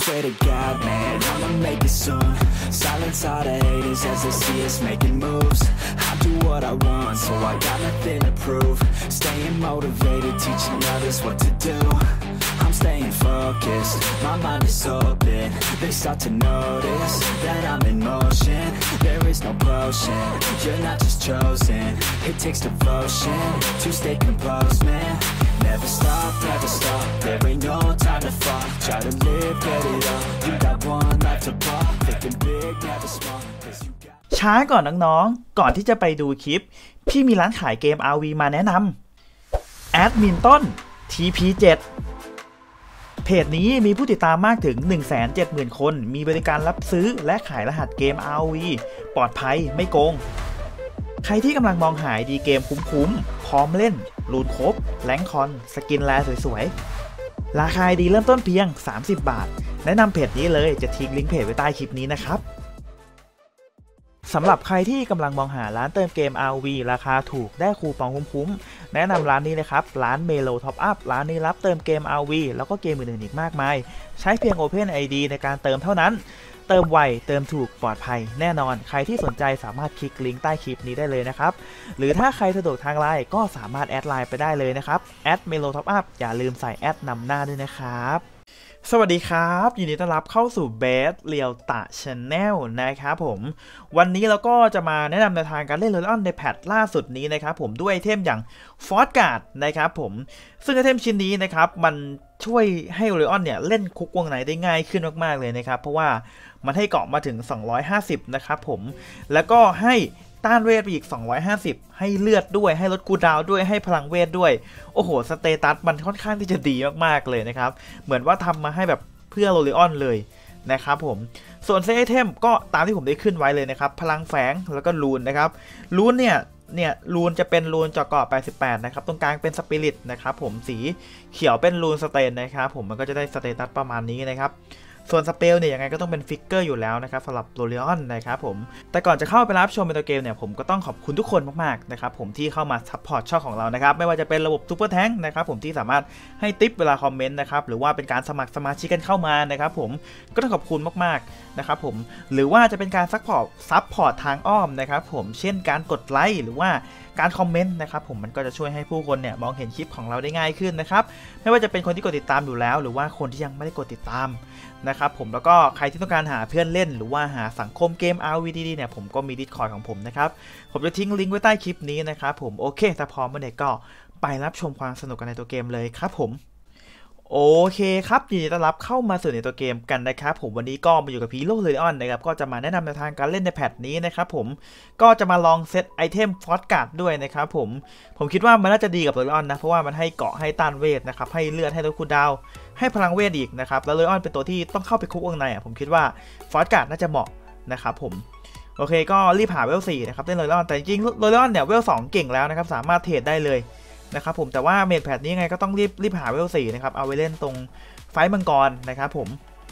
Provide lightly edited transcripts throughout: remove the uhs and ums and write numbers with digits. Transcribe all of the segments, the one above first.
Swear to God, man, I'ma make it soon. Silence all the haters as they see us making moves. I do what I want, so I got nothing to prove. Staying motivated, teaching others what to do. I'm staying focused, my mind is open. They start to notice that I'm in motion. There is no potion, you're not just chosen. It takes devotion to stay composed, man. Never stop, there ain't no time to fall. Try to live, get it up, you got one life to pop. Thinking big, never small, 'cause you got... ช้าก่อนน้องๆก่อนที่จะไปดูคลิปพี่มีร้านขายเกม RV มาแนะนำแอดมินต้น TP7 เพจนี้มีผู้ติดตามมากถึง 170,000 คนมีบริการรับซื้อและขายรหัสเกม RV ปลอดภัยไม่โกงใครที่กำลังมองหาดีเกมคุ้มๆพร้อมเล่นรูนครบแรงคอนสกินแลสวยๆราคาดีเริ่มต้นเพียง30 บาทแนะนำเพจนี้เลยจะทิ้งลิงก์เพจไว้ใต้คลิปนี้นะครับสำหรับใครที่กำลังมองหาร้านเติมเกม RV ราคาถูกได้คูปองคุ้มๆแนะนำร้านนี้เลยครับร้าน Melo Top Up ร้านนี้รับเติมเกม RV แล้วก็เกมอื่นๆอีกมากมายใช้เพียง Open ID ในการเติมเท่านั้นเติมไวเติมถูกปลอดภัยแน่นอนใครที่สนใจสามารถคลิกลิงก์ใต้คลิปนี้ได้เลยนะครับหรือถ้าใครสะดวกทางไลน์ก็สามารถแอดไลน์ไปได้เลยนะครับแอด Melo Top Up อย่าลืมใส่แอดนำหน้าด้วยนะครับสวัสดีครับยินดีต้อนรับเข้าสู่เบสเรียวตะชาแนลนะครับผมวันนี้เราก็จะมาแนะนำแนวทางการเล่นโรเลออนในแพทล่าสุดนี้นะครับผมด้วยไอเทมอย่างฟอร์สการ์ดนะครับผมซึ่งไอเทมชิ้นนี้นะครับมันช่วยให้โรเลออนเนี่ยเล่นคุกวงไหนได้ง่ายขึ้นมากๆเลยนะครับเพราะว่ามันให้เกาะมาถึง250นะครับผมแล้วก็ให้ต้านเวทไปอีก250ให้เลือดด้วยให้ลดคูลดาวน์ด้วยให้พลังเวทด้วยโอ้โหสเตตัสมันค่อนข้างที่จะดีมากๆเลยนะครับเหมือนว่าทำมาให้แบบเพื่อโรเลออนเลยนะครับผมส่วนเซตไอเทมก็ตามที่ผมได้ขึ้นไว้เลยนะครับพลังแฝงแล้วก็รูนนะครับรูนเนี่ยรูนจะเป็นรูนเจาะเกาะ88นะครับตรงกลางเป็นสปิริตนะครับผมสีเขียวเป็นรูนสเตนนะครับผมมันก็จะได้สเตตัสประมาณนี้นะครับส่วนสเปลเนี่ยยังไงก็ต้องเป็นฟิกเกอร์อยู่แล้วนะครับสำหรับโรเลออนนะครับผมแต่ก่อนจะเข้าไปรับชมในตัวเกมเนี่ยผมก็ต้องขอบคุณทุกคนมากๆนะครับผมที่เข้ามาซัพพอร์ตช่องของเรานะครับไม่ว่าจะเป็นระบบซุปเปอร์แทงค์นะครับผมที่สามารถให้ทิปเวลาคอมเมนต์นะครับหรือว่าเป็นการสมัครสมาชิกกันเข้ามานะครับผมก็ต้องขอบคุณมากๆนะครับผมหรือว่าจะเป็นการซัพพอร์ตทางอ้อมนะครับผมเช่นการกดไลค์หรือว่าการคอมเมนต์นะครับผมมันก็จะช่วยให้ผู้คนเนี่ยมองเห็นคลิปของเราได้ง่ายขึ้นนะครับไม่ว่าจะเป็นคนที่กดติดตามอยู่แล้วหรือว่าคนที่ยังไม่ได้กดติดตามนะครับผมแล้วก็ใครที่ต้องการหาเพื่อนเล่นหรือว่าหาสังคมเกม RV ดีๆเนี่ยผมก็มี Discord ของผมนะครับผมจะทิ้งลิงก์ไว้ใต้คลิปนี้นะครับผมโอเคถ้าพร้อมเมื่อไหร่ก็ไปรับชมความสนุกกันในตัวเกมเลยครับผมโอเคครับยินดีต้อนรับเข้ามาสู่ในตัวเกมกันนะครับผมวันนี้ก็มาอยู่กับพีโร่โรเลออนนะครับก็จะมาแนะนำแนวทางการเล่นในแพทนี้นะครับผมก็จะมาลองเซตไอเทมฟอร์สการ์ดด้วยนะครับผมคิดว่ามันน่าจะดีกับโรเลออนนะเพราะว่ามันให้เกาะให้ต้านเวทนะครับให้เลือดให้ลดคูลดาวน์ให้พลังเวทอีกนะครับแล้วโรเลออนเป็นตัวที่ต้องเข้าไปคุกวงในผมคิดว่าฟอร์สการ์ดน่าจะเหมาะนะครับผมโอเคก็รีบหาเวล4นะครับเล่นโรเลออนแต่จริงโรเลออนเนี่ยเวล2เก่งแล้วนะครับสามารถเทรดได้เลยนะครับผมแต่ว่าเมจแพทนี้ยังไงก็ต้องรีบหาเวล4นะครับเอาไว้เล่นตรงไฟมังกรนะครับผม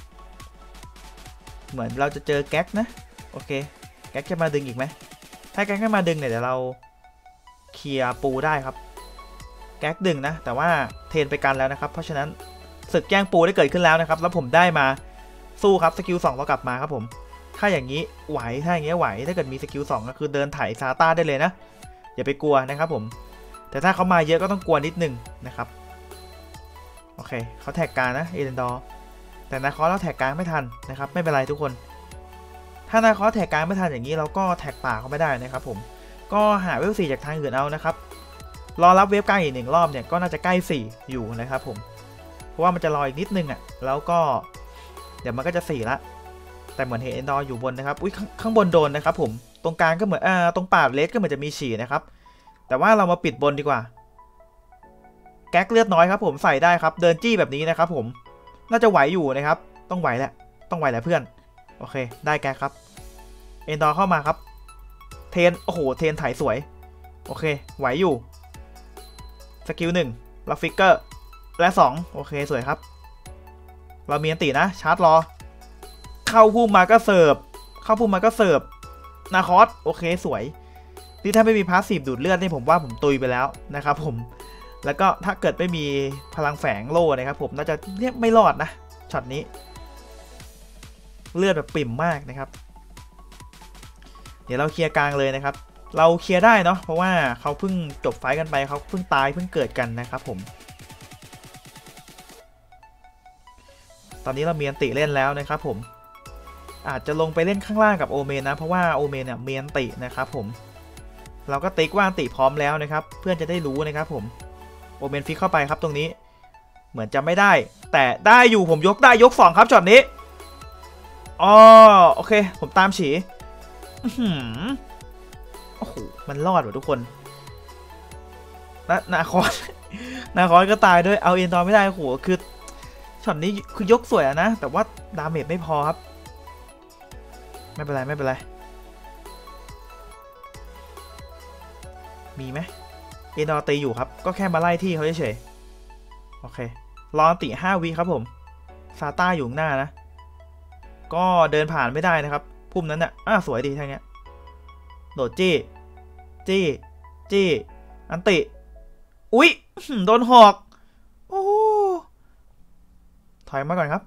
เหมือนเราจะเจอแก๊กนะโอเคแก๊กจะมาดึงอีกไหมถ้าแก๊กไม่มาดึงเนี่ยเดี๋ยวเราเคลียร์ปูได้ครับแก๊กดึงนะแต่ว่าเทรนไปกันแล้วนะครับเพราะฉะนั้นศึกแย่งปูได้เกิดขึ้นแล้วนะครับแล้วผมได้มาสู้ครับสกิล2เรากลับมาครับผมถ้าอย่างนี้ไหวถ้าอย่างนี้ไหวถ้าเกิดมีสกิล2ก็คือเดินไถซาต้าได้เลยนะอย่าไปกลัวนะครับผมแต่ถ้าเขามาเยอะก็ต้องกลัวนิดนึงนะครับโอเคเขาแท็กกลางนะเอเดนดอร์แต่นาคอสเราแท็กกลางไม่ทันนะครับไม่เป็นไรทุกคนถ้านาคอสแท็กกลางไม่ทันอย่างนี้เราก็แท็กป่าเขาไม่ได้นะครับผมก็หาเวล4จากทางอื่นเอานะครับรอรับเวฟกลางอีก1รอบเนี่ยก็น่าจะใกล้4อยู่นะครับผมเพราะว่ามันจะรออีกนิดนึงอ่ะแล้วก็เดี๋ยวมันก็จะ4ละแต่เหมือนเห็นเอเดนดอร์อยู่บนนะครับอุ้ยข้างบนโดนนะครับผมตรงกลางก็เหมือนตรงป่าเลสก็เหมือนจะมีฉี่นะครับแต่ว่าเรามาปิดบนดีกว่าแก๊กเลือดน้อยครับผมใส่ได้ครับเดินจี้แบบนี้นะครับผมน่าจะไหวอยู่นะครับต้องไหวแหละเพื่อนโอเคได้แก๊กครับเอนดอร์เข้ามาครับเทนโอ้โหเทนถ่ายสวยโอเคไหวอยู่สกิล1ล็อกฟิกเกอร์และ2โอเคสวยครับเรามีอันตินะชาร์จรอเข้าพุ่มมาก็เสิร์ฟนาคอสโอเคสวยที่ถ้าไม่มีพาสซีฟดูดเลือดนี่ผมว่าผมตุยไปแล้วนะครับผมแล้วก็ถ้าเกิดไม่มีพลังแฝงโล่นะครับผมน่าจะเรียกไม่รอดนะช็อตนี้เลือดแบบปิ่มมากนะครับเดี๋ยวเราเคลียร์กลางเลยนะครับเราเคลียร์ได้เนาะเพราะว่าเขาเพิ่งจบไฟกันไปเขาเพิ่งตายเพิ่งเกิดกันนะครับผมตอนนี้เรามีอันติเล่นแล้วนะครับผมอาจจะลงไปเล่นข้างล่างกับโอเมนนะเพราะว่าโอเมนเนี่ยมีอันตินะครับผมเราก็ติ๊กว่าอันติพร้อมแล้วนะครับเพื่อนจะได้รู้นะครับผมโอเมนฟิกเข้าไปครับตรงนี้เหมือนจะไม่ได้แต่ได้อยู่ผมยกได้ยก2ครับช็อตนี้อ๋อโอเคผมตามฉีโอ้โหมันรอดว่ะทุกคนนาคอนก็ตายด้วยเอาเอ็นตอนไม่ได้โอ้โหคือช็อตนี้คือยกสวยนะแต่ว่าดาเมจไม่พอครับไม่เป็นไรไม่เป็นไรมีไหมเอ็นดอร์ตีอยู่ครับก็แค่มาไล่ที่เขาเฉยๆโอเครอติ5 วิครับผมซาต้าอยู่หน้านะก็เดินผ่านไม่ได้นะครับพุ่มนั้นน่ะสวยดีทั้งนี้โดดจี้อันติอุ๊ยโดนหอกโอ้ถอยมาก่อนครับ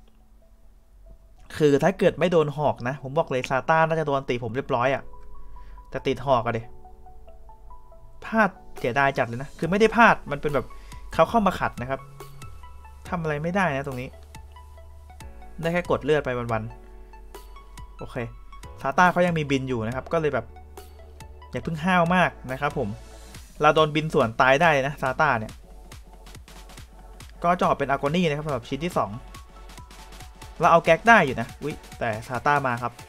คือถ้าเกิดไม่โดนหอกนะผมบอกเลยซาต้าน่าจะโดนอันติผมเรียบร้อยอะแต่ติดหอกอะดิพลาดเสียดายจัดเลยนะคือไม่ได้พลาดมันเป็นแบบเขาเข้ามาขัดนะครับทำอะไรไม่ได้นะตรงนี้ได้แค่กดเลือดไปวันๆโอเคซาต้าเขายังมีบินอยู่นะครับก็เลยแบบอย่าเพิ่งห้าวมากนะครับผมเราโดนบินส่วนตายได้นะซาต้าเนี่ยก็จะออกเป็นอาร์โกนี่นะครับสำหรับชิ้นที่2เราเอาแก๊กได้อยู่นะอุ๊ยแต่ซาต้ามาครับ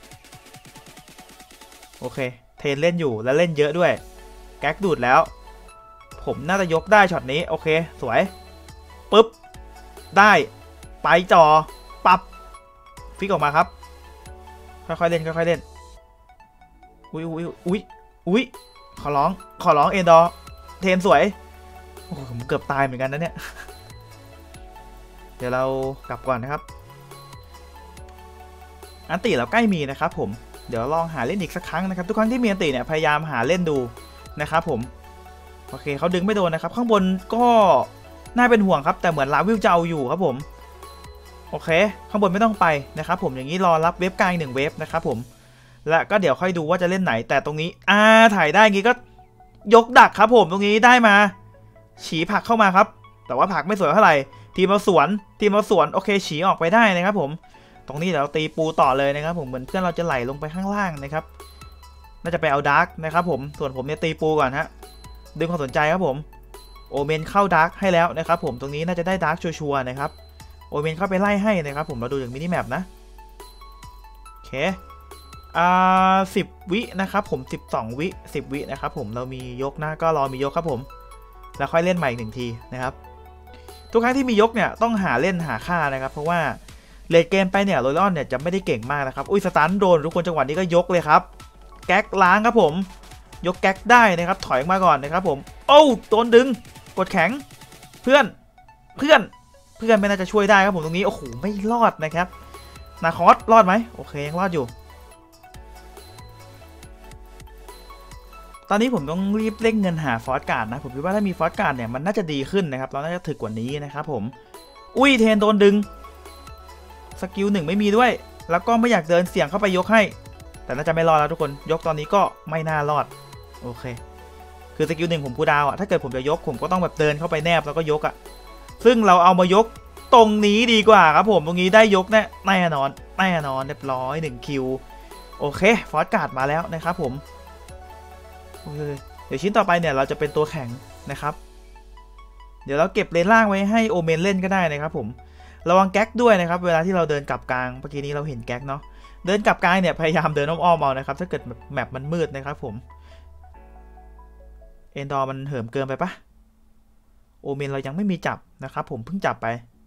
โอเคเทนเล่นอยู่และเล่นเยอะด้วยแก๊กดูดแล้วผมน่าจะยกได้ช็อตนี้โอเคสวยปึ๊บได้ไปจอปับฟิกออกมาครับค่อยๆเล่นค่อยๆเล่นอุ๊ยขอร้องเอ็นดอร์เทนสวยโอ้ผมเกือบตายเหมือนกันนะเนี่ยเดี๋ยวเรากลับก่อนนะครับอันติเราใกล้มีนะครับผมเดี๋ยวลองหาเล่นอีกสักครั้งนะครับทุกครั้งที่มีอันติเนี่ยพยายามหาเล่นดูนะครับผมโอเคเขาดึงไม่โดนนะครับข้างบนก็น่าเป็นห่วงครับแต่เหมือนลาวิลจะเอาอยู่ครับผมโอเคข้างบนไม่ต้องไปนะครับผมอย่างนี้รอรับเวฟกลาง1 เวฟนะครับผมและก็เดี๋ยวค่อยดูว่าจะเล่นไหนแต่ตรงนี้ถ่ายได้งี้ก็ยกดักครับผมตรงนี้ได้มาฉีผักเข้ามาครับแต่ว่าผักไม่สวยเท่าไหร่ทีมเราสวนโอเคฉีออกไปได้นะครับผมตรงนี้เดี๋ยวตีปูต่อเลยนะครับผมเหมือนเพื่อนเราจะไหลลงไปข้างล่างนะครับน่าจะไปเอาดาร์กนะครับผมส่วนผมเนี่ยตีปูก่อนฮะดึงความสนใจครับผมโอเมนเข้าดาร์กให้แล้วนะครับผมตรงนี้น่าจะได้ดาร์กชัวร์ๆนะครับโอเมนเข้าไปไล่ให้นะครับผมเราดูจากมินิแมปนะโอเค10 วินะครับผม12 วิ10 วินะครับผมเรามียกนะก็รอมียกครับผมแล้วค่อยเล่นใหม่อีก1 ทีนะครับทุกครั้งที่มียกเนี่ยต้องหาเล่นหาค่านะครับเพราะว่าเลดเกมไปเนี่ยโรลอนเนี่ยจะไม่ได้เก่งมากนะครับอุ้ยสตันโดนทุกคนจังหวะนี้ก็ยกเลยครับแก๊กล้างครับผมยกแก๊กได้นะครับถอยมาก่อนนะครับผมโอ้โดนดึงกดแข็งเพื่อนไม่น่าจะช่วยได้ครับผมตรงนี้โอ้โหไม่รอดนะครับนาคอสรอดไหมโอเคยังรอดอยู่ตอนนี้ผมต้องรีบเร่งเงินหาฟอสการ์ดนะผมคิดว่าถ้ามีฟอสการ์ดเนี่ยมันน่าจะดีขึ้นนะครับเราน่าจะถึกกว่านี้นะครับผมอุ้ยเทนโดนดึงสกิล1ไม่มีด้วยแล้วก็ไม่อยากเดินเสี่ยงเข้าไปยกให้แต่น่าจะไม่รอดแล้วทุกคนยกตอนนี้ก็ไม่น่ารอดโอเคคือสกิล1ผมคูลดาวน์ถ้าเกิดผมจะยกผมก็ต้องแบบเดินเข้าไปแนบแล้วก็ยกซึ่งเราเอามายกตรงนี้ดีกว่าครับผมตรงนี้ได้ยกแน่นอนเรียบร้อย1 คิวโอเคฟอสการ์ดมาแล้วนะครับผมเดี๋ยวชิ้นต่อไปเนี่ยเราจะเป็นตัวแข็งนะครับเดี๋ยวเราเก็บเลนล่างไว้ให้โอเมนเล่นก็ได้นะครับผมระวังแก๊กด้วยนะครับเวลาที่เราเดินกลับกลางเมื่อกี้นี้เราเห็นแก๊กเนาะเดินกลับกลางเนี่ยพยายามเดินอ้อมๆเอานะครับถ้าเกิดแมปมันมืดนะครับผมเอนดอร์มันเหิมเกินไปปะโอเมนเรายังไม่มีจับนะครับผมเพิ่งจับไป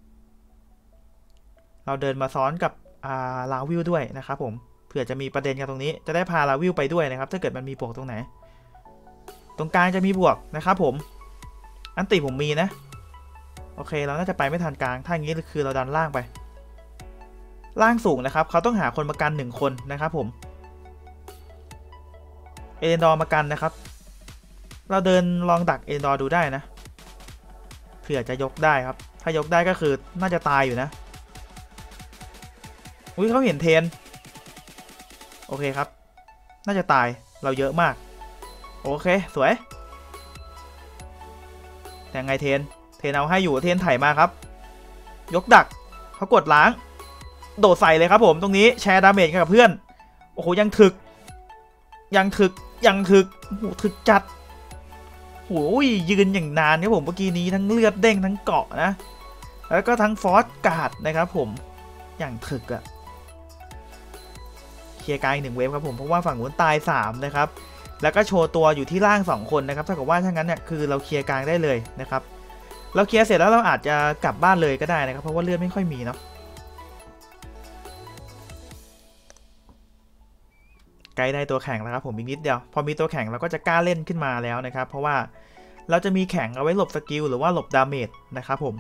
เราเดินมาซ้อนกับลาวิลด้วยนะครับผมเผื่อจะมีประเด็นกันตรงนี้จะได้พาลาวิลไปด้วยนะครับถ้าเกิดมันมีบวกตรงไหนตรงกลางจะมีบวกนะครับผมอันติผมมีนะโอเคเราน่าจะไปไม่ทันกลางถ้าอย่างนี้คือเราดันล่างไปล่างสูงนะครับเขาต้องหาคนมากัน1 คนนะครับผมเอ็นดอร์มากันนะครับเราเดินลองดักเอ็นดอร์ดูได้นะเผื่อจะยกได้ครับถ้ายกได้ก็คือน่าจะตายอยู่นะอุ้ยเขาเห็นเทนโอเคครับน่าจะตายเราเยอะมากโอเคสวยแต่ไงเทนเอาให้อยู่เทนไถมาครับยกดักเขากดล้างโดดใส่เลยครับผมตรงนี้แชร์ดาเมจกับเพื่อนโอ้โหยังถึกโอ้โหถึกจัดโอ้ยยืนอย่างนานครับผมเมื่อกี้นี้ทั้งเลือดเด้งทั้งเกาะนะแล้วก็ทั้งฟอสการ์ดนะครับผมอย่างถึกอะเคลียร์กลางอีก1 เวฟครับผมเพราะว่าฝั่งนู้นตาย3นะครับแล้วก็โชว์ตัวอยู่ที่ล่าง2 คนนะครับถ้าเกิดว่าถ้างั้นเนี่ยคือเราเคลียร์กลางได้เลยนะครับเราเคลียร์เสร็จแล้วเราอาจจะกลับบ้านเลยก็ได้นะครับเพราะว่าเลือดไม่ค่อยมีเนาะใกล้ได้ตัวแข่งแล้วครับผมอีกนิดเดียวพอมีตัวแข่งเราก็จะกล้าเล่นขึ้นมาแล้วนะครับเพราะว่าเราจะมีแข่งเอาไว้หลบสกิลหรือว่าหลบดาเมจนะครับผม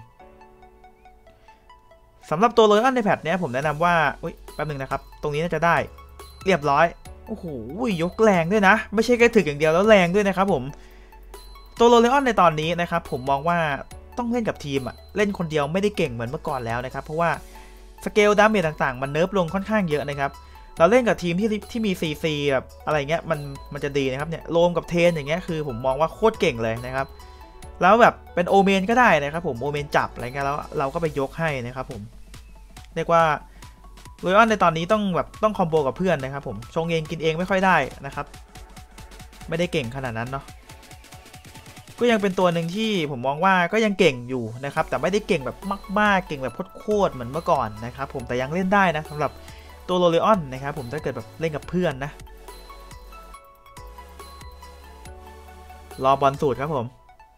สำหรับตัวโรยออนในแพทเนี้ยผมแนะนำว่าอุ้ยแป๊บนึงนะครับตรงนี้น่าจะได้เรียบร้อยโอ้โหยกแรงด้วยนะไม่ใช่แค่ถึกอย่างเดียวแล้วแรงด้วยนะครับผมตัวโรยออนในตอนนี้นะครับผมมองว่าต้องเล่นกับทีมอะเล่นคนเดียวไม่ได้เก่งเหมือนเมื่อก่อนแล้วนะครับเพราะว่าสเกลดาเมจต่างๆมันเนิร์ฟลงค่อนข้างเยอะนะครับเราเล่นกับทีมที่มี CC แบบอะไรเงี้ยมันจะดีนะครับเนี่ยโรมกับเทนอย่างเงี้ยคือผมมองว่าโคตรเก่งเลยนะครับแล้วแบบเป็นโอเมนก็ได้นะครับผมโอเมนจับอะไรเงี้ยแล้วเราก็ไปยกให้นะครับผมเรียกว่าโรยออนในตอนนี้ต้องคอมโบกับเพื่อนนะครับผมชงเองกินเองไม่ค่อยได้นะครับไม่ได้เก่งขนาดนั้นเนาะก็ยังเป็นตัวหนึ่งที่ผมมองว่าก็ยังเก่งอยู่นะครับแต่ไม่ได้เก่งแบบมากๆเก่งแบบโคตรเหมือนเมื่อก่อนนะครับผมแต่ยังเล่นได้นะสำหรับตัวโรเลออนนะครับผมถ้าเกิดแบบเล่นกับเพื่อนนะรอบอลสูตรครับผม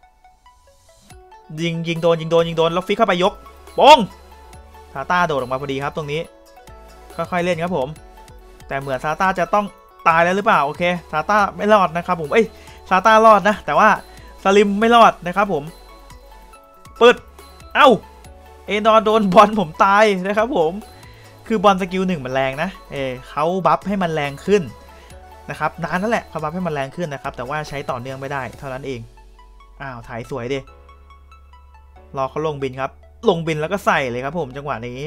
ยิงโดนแล้วฟิกเข้าไปยกปงซาต้าโดดออกมาพอดีครับตรงนี้ค่อยๆเล่นครับผมแต่เหมือนซาต้าจะต้องตายแล้วหรือเปล่าโอเคซาต้าไม่รอดนะครับผมซาต้ารอดนะแต่ว่าสลิมไม่รอดนะครับผมเปิดเอ้าเอนอโดนบอลผมตายนะครับผมคือบอลสกิล1มันแรงนะเขาบัฟให้มันแรงขึ้นนะครับนานนั่นแหละเขาบัฟให้มันแรงขึ้นนะครับแต่ว่าใช้ต่อเนื่องไม่ได้เท่านั้นเองอ้าวถ่ายสวยดิรอเขาลงบินครับลงบินแล้วก็ใส่เลยครับผมจังหวะนี้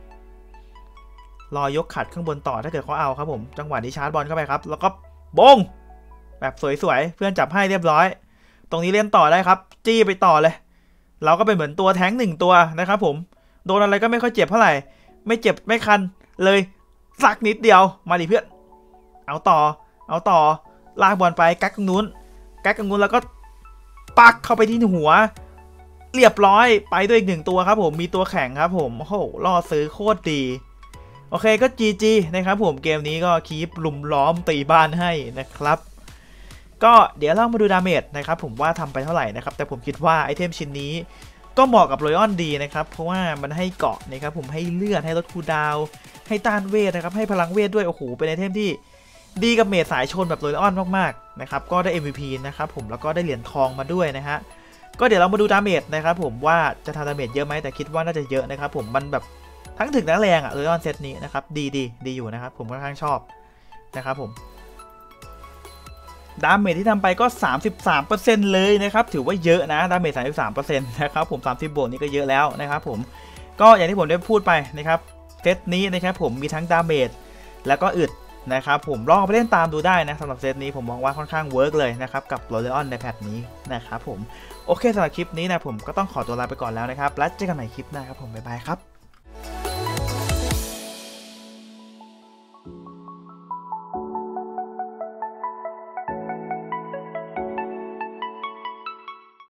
รอยกขัดข้างบนต่อถ้าเกิดเขาเอาครับผมจังหวะนี้ชาร์จบอลเข้าไปครับแล้วก็บงแบบสวยๆเพื่อนจับให้เรียบร้อยตรงนี้เล่นต่อได้ครับจี้ไปต่อเลยเราก็เป็นเหมือนตัวแท้ง1 ตัวนะครับผมโดนอะไรก็ไม่ค่อยเจ็บเท่าไหร่ไม่เจ็บไม่คันเลยสักนิดเดียวมาดิเพื่อนเอาต่อลากบอลไปกักตรงนู้นแล้วก็ปักเข้าไปที่หัวเรียบร้อยไปด้วยอีก1 ตัวครับผมมีตัวแข่งครับผมโอ้โหล่อซื้อโคตรดีโอเคก็ GG นะครับผมเกมนี้ก็คีปลุมล้อมตีบ้านให้นะครับก็เดี๋ยวเรามาดูดาเมจนะครับผมว่าทำไปเท่าไหร่นะครับแต่ผมคิดว่าไอเทมชิ้นนี้ก็เหมาะกับโรยออนดีนะครับเพราะว่ามันให้เกาะนะครับผมให้เลือดให้ลดคูลดาวน์ให้ต้านเวทนะครับให้พลังเวทด้วยโอ้โหเป็นไอเทมที่ดีกับเมจสายชนแบบโรยออนมากๆนะครับก็ได้ MVP นะครับผมแล้วก็ได้เหรียญทองมาด้วยนะฮะก็เดี๋ยวเรามาดูดาเมจนะครับผมว่าจะทำดาเมจเยอะไหมแต่คิดว่าน่าจะเยอะนะครับผมมันแบบทั้งถึกและแรงอะโรยออนเซตนี้นะครับดีอยู่นะครับผมค่อนข้างชอบนะครับผมดาเมจที่ทำไปก็ 33% เลยนะครับถือว่าเยอะนะดาเมจ 33% นะครับผม30 บวกนี่ก็เยอะแล้วนะครับผมก็อย่างที่ผมได้พูดไปนะครับเซตนี้นะครับผมมีทั้งดาเมจแล้วก็อึดนะครับผมลองไปเล่นตามดูได้นะสำหรับเซตนี้ผมมองว่าค่อนข้างเวิร์กเลยนะครับกับโรเลออนในแพทนี้นะครับผมโอเคสำหรับคลิปนี้นะผมก็ต้องขอตัวลาไปก่อนแล้วนะครับแล้วเจอกันใหม่คลิปหน้าครับผมบ๊ายบายครับ